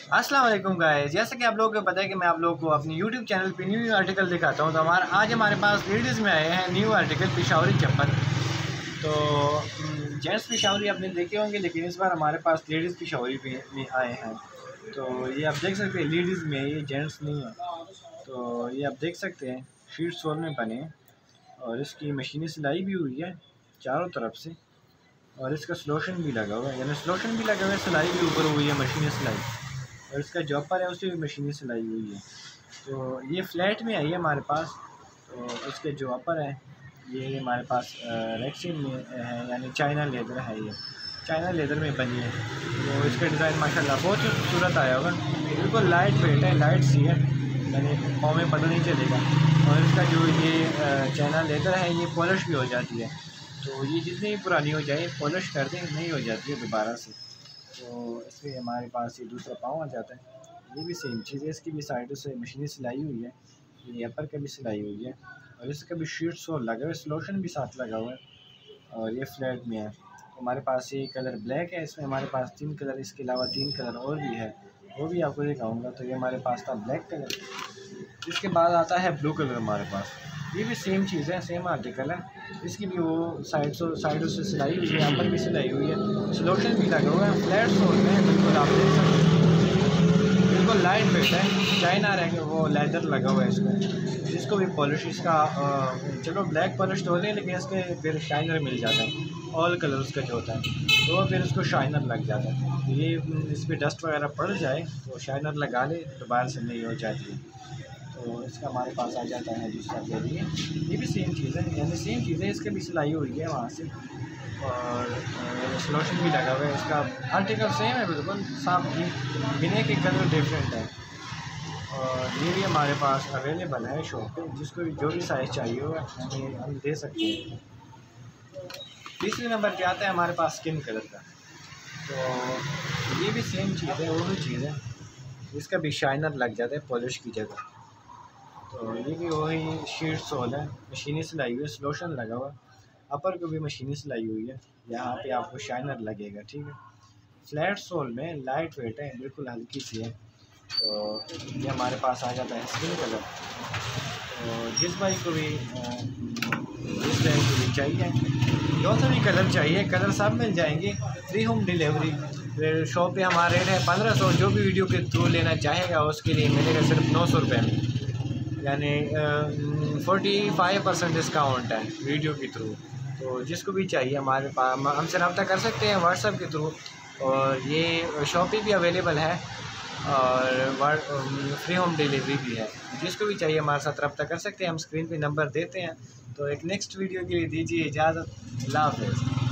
अस्सलाम वालेकुम गाइस, जैसा कि आप लोगों को पता है कि मैं आप लोगों को अपनी यूट्यूब चैनल पे न्यू आर्टिकल दिखाता हूं। तो आज हमारे पास लेडीज़ में आए हैं न्यू आर्टिकल पिशावरी चप्पल। तो जेंट्स पिशावरी आपने देखे होंगे, लेकिन इस बार हमारे पास लेडीज़ पिशावरी पे में आए हैं। तो ये आप देख सकते हैं लेडीज़ में, ये जेंट्स नहीं है। तो ये आप देख सकते हैं शीट सोल में बने और इसकी मशीनी सिलाई भी हुई है चारों तरफ से, और इसका स्लोशन भी लगा हुआ है, यानी स्लोशन भी लगा हुआ है, सिलाई भी ऊपर हुई है मशीनी सिलाई, और इसका जॉपर है उससे भी मशीनी सिलाई हुई है। तो ये फ्लैट में आई है हमारे पास। तो इसके जॉपर है ये हमारे पास रेक्सिन में है, यानी चाइना लेदर है, ये चाइना लेदर में बनी है। तो इसका डिज़ाइन माशाल्लाह बहुत ही खूबसूरत आया होगा, बिल्कुल लाइट वेट है, लाइट सी है, यानी पाँव में पता नहीं चलेगा। और इसका जो ये चाइना लेदर है ये पॉलिश भी हो जाती है। तो ये जितनी भी पुरानी हो जाए पॉलिश कर दें नहीं हो जाती है दोबारा से। तो इसमें हमारे पास ये दूसरा पाँव आ जाता है, ये भी सेम चीज़ है, इसकी भी साइडों से मशीनी सिलाई हुई है, ये अपर का भी सिलाई हुई है, और इसका भी शीट सोल लगा हुआ है, स्लोशन भी साथ लगा हुआ है, और ये फ्लैट में है। तो हमारे पास ये कलर ब्लैक है, इसमें हमारे पास 3 कलर, इसके अलावा 3 कलर और भी है, वो भी आपको दिखाऊंगा। तो ये हमारे पास था ब्लैक कलर, इसके बाद आता है ब्लू कलर हमारे पास, ये भी सेम चीज़ है, सेम आर्टिकल है। इसकी भी वो साइडों से सिलाई हुई है, अपर भी सिलाई हुई है, स्लोशन भी लगा हुआ है, फ्लैट सोल में बिल्कुल आप देख सकते हैं, बिल्कुल लाइट वेट है, चाइना रहेगा वो लेदर लगा हुआ है इसमें। इसको भी पॉलिश इसका चलो ब्लैक पॉलिश तो होते हैं, लेकिन इसके फिर शाइनर मिल जाता है, ऑल कलर उसका जो होता है, तो फिर उसको शाइनर लग जाता है। ये इस पर डस्ट वगैरह पड़ जाए तो शाइनर लगा ले, दोबारा से नहीं हो जाती है। तो इसका हमारे पास आ जाता है दूसरा लिए, ये भी सेम चीज़ है, यानी सेम चीज़ है, इसके भी सिलाई हुई है वहाँ से, और स्लोशन भी लगा हुआ है, इसका आर्टिकल सेम है बिल्कुल साफ, बिना के कलर डिफरेंट है। और ये भी हमारे पास अवेलेबल है शॉप पे, जिसको भी जो भी साइज़ चाहिए होगा हम दे सकते हैं। तीसरे नंबर पे आता है हमारे पास स्किन कलर का। तो ये भी सेम चीज़ है, वो भी चीज़ है, इसका भी शाइनर लग जाता है पॉलिश की जगह। तो ये भी वही शीट सोल है, मशीनी सिलाई हुई है, स्लोशन लगा हुआ, अपर को भी मशीनी सिलाई हुई है, यहाँ पे आपको शाइनर लगेगा, ठीक है। फ्लैट सोल में लाइट वेट है, बिल्कुल हल्की सी है। तो ये हमारे पास आ जाता है स्किन कलर। तो जिस भाई को भी जिस टाइप को भी चाहिए, जो सा भी कलर चाहिए, कलर सब मिल जाएंगे, फ्री होम डिलीवरी। शॉप पे हमारा रेट है 1500, जो भी वीडियो के थ्रू लेना चाहेगा उसके लिए मिलेगा सिर्फ 900 रुपये में, यानी 45% डिस्काउंट है वीडियो के थ्रू। तो जिसको भी चाहिए हमारे पास हमसे रब्ता कर सकते हैं व्हाट्सएप के थ्रू, और ये शॉपिंग भी अवेलेबल है और फ्री होम डिलीवरी भी है। जिसको भी चाहिए हमारे साथ रब्ता कर सकते हैं, हम स्क्रीन पे नंबर देते हैं। तो एक नेक्स्ट वीडियो के लिए दीजिए इजाज़त, अल्लाह हाफ़िज़।